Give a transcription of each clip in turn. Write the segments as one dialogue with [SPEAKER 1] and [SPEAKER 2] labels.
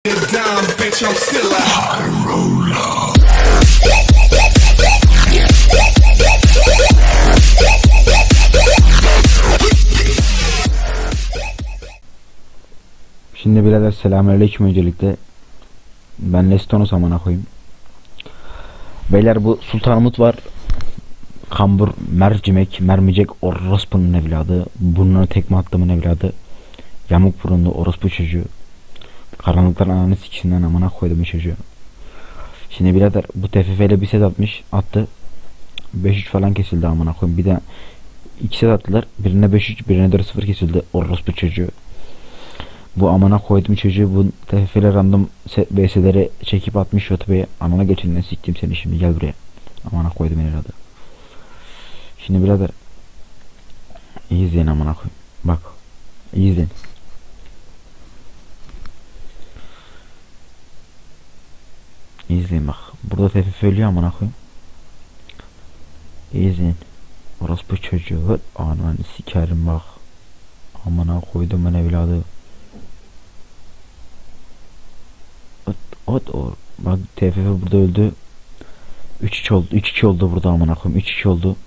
[SPEAKER 1] Down, bitch, I'm still a high roller.
[SPEAKER 2] Şimdi birader selamünaleyküm öncelikle. Ben Lestonos amına koyayım. Beyler bu Sultanımut var. Kambur, mercimek, mermicek orospunun evladı. Burnuna tekme attığımın evladı. Yamuk burunlu orospu çocuğu. Karanlıkların ananı sikisinden amına koydum çocuğu. Şimdi birader bu TFF ile bir set attı. 5-3 falan kesildi amına koyayım. Bir de 2 set attılar. Birine 5-3, birine 4-0 kesildi orospu çocuğu. Bu amına koydum çocuğu. Bu TFF ile random VS'leri çekip atmış YouTube'ya. Anana geçinden siktim seni şimdi, gel buraya. Amına koydum evladı. Şimdi birader iyi izleyin amına koyayım. Bak iyi izleyin. İzleyin bak. Burada TFF ölüyor amına koyayım. İzleyin. Orospu çocuğu. Ananı sikerim bak. Amına koydum ben evladı. Bak TFF burada öldü. 3-2 oldu. 3-2 oldu burada amına koyayım. 3-2 oldu.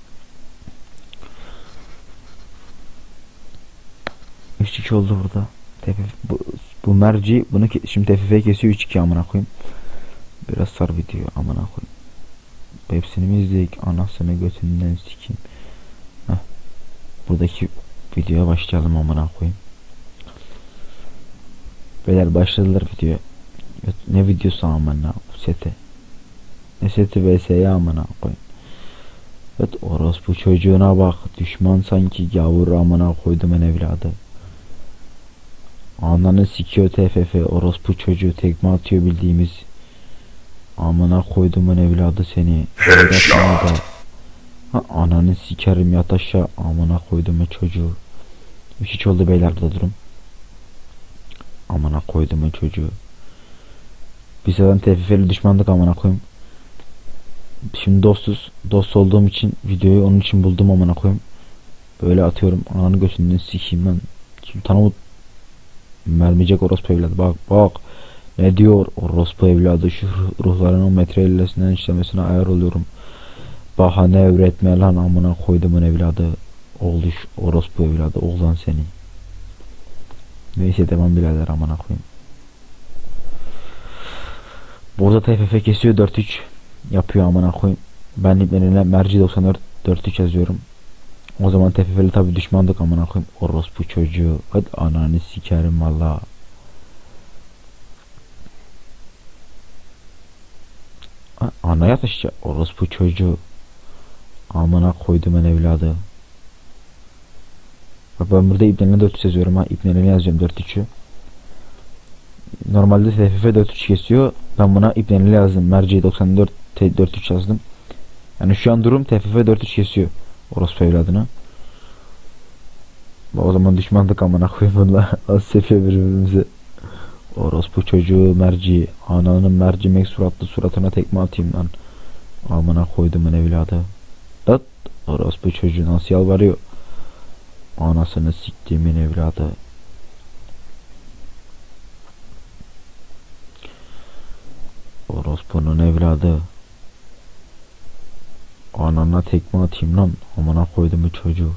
[SPEAKER 2] Oldu burada. TFF bu merci bunu şimdi TFF kesiyor 3-2 amına koyayım. Biraz sar video amına koyayım. Hepsini mi izleyik? Anasını götünden sikeyim. Heh. Buradaki videoya başlayalım amına koyayım. Beyler başladılar videoya. Ne videosu amına sete. Ne seti vs'ye amına koyayım. Evet orospu çocuğuna bak. Düşman sanki gavur amına koydum en evladı. Ananı sikiyor TFF, orospu çocuğu tekme atıyor bildiğimiz. Amına koydumun evladı seni. Ananı sikerim yat aşağı. Amına koydumun çocuğu. 3-3 oldu beyler burada durum. Amına koydumun çocuğu. Biz zaten TFF'li düşmandık amına koyayım. Şimdi dostuz. Dost olduğum için videoyu onun için buldum amına koyayım. Böyle atıyorum. Ananı götünden sikeyim lan. Sultanımut mermicek orospu evladı. Bak ne diyor orospu evladı, şu ruhlarının metre illesinden işlemesine ayar oluyorum. Bahane üretme lan amına koydumun evladı. Oğluş orospu evladı, oğlan seni. Neyse devam birader amına koyayım. Burada TFF kesiyor 4-3 yapıyor amına koyayım. Ben iplerine merci 94 4-3 yazıyorum. O zaman TFF'li tabi düşmandık amına koyayım. Orospu çocuğu. Hadi ananı sikerim valla. Anaya taşıya orospu çocuğu. Amına koydum ben evladı. Bak ben burada iplerine 4-3 yazıyorum ha. İplerine yazıyorum 4-3'ü. Normalde TFF 4-3 kesiyor. Ben buna iplerine yazdım. Merci 94 4-3 yazdım. Yani şu an durum TFF 4-3 kesiyor orospu evladını. O zaman düşmandık amına koyayım bununla. Az seviyor birbirimizi. Orospu çocuğu merci. Ananın mercimek suratlı suratına tekme atayım lan. Amına koydum ben evladı. Dat. Orospu çocuğu nasıl yalvarıyor. Anasını siktiğimin evladı. Orospunun evladı. Anana tekme atayım lan. Amına koydum bu çocuğu.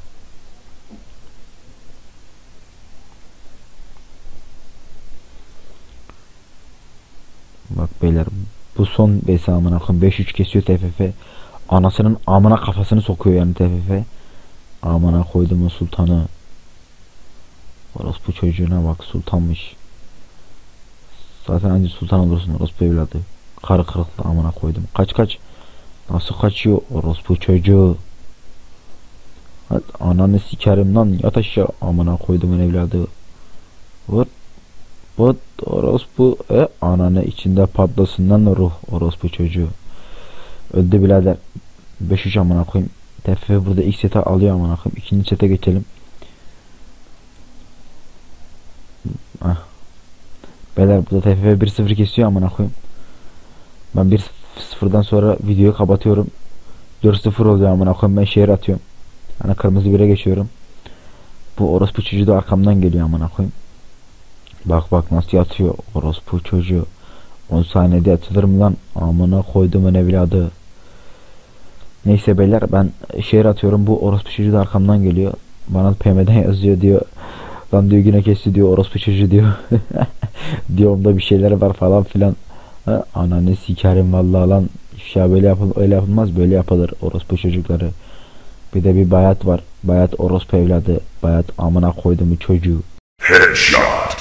[SPEAKER 2] Bak beyler bu son besi amına koyayım. 5-3 kesiyor TFF. Anasının amına kafasını sokuyor yani TFF. Amına koydum o sultanı. Orospu çocuğuna bak, sultanmış. Zaten anca sultan olursun orospu evladı. Karı kırıklı amına koydum. Kaç. Nasıl kaçıyor orospu çocuğu. Hadi ananı sikerim lan, yat aşağı amına koydumun evladı. Vur orospu ananı içinde patlasın lan ruh orospu çocuğu. Öldü birader. 5-3 amına koyayım. TFF burada ilk sete alıyor amına koyayım. İkinci sete geçelim. Beyler burada TFF 1-0 kesiyor amına koyayım. Ben 1-0'dan sonra videoyu kapatıyorum. 4-0 oluyor amına koyayım. Ben şehir atıyorum. Yani kırmızı bire geçiyorum. Bu orospu çocuğu da arkamdan geliyor amına koyayım. Bak bak nasıl yatıyor orospu çocuğu. 10 saniyede yatılır mı lan? Amına koyduğumun evladı. Neyse beyler ben şehir atıyorum. Bu orospu çocuğu da arkamdan geliyor. Bana PM'den yazıyor diyor. Lan diyor yine kesti diyor orospu çocuğu diyor. Diyor onda bir şeyler var falan filan. Ha, ananı sikerim vallahi lan. Ya böyle öyle yapılmaz, böyle yapılır orospu çocukları. Bir de bir bayat var. Bayat orospu evladı. Bayat amına koyduğumu çocuğu.
[SPEAKER 1] Headshot.